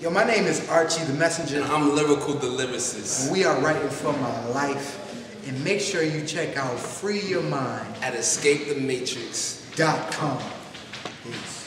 Yo, my name is Archie, the messenger. And I'm Lyrical, the lyricist. And we are writing from our life. And make sure you check out Free Your Mind at escapethematrix.com. Peace.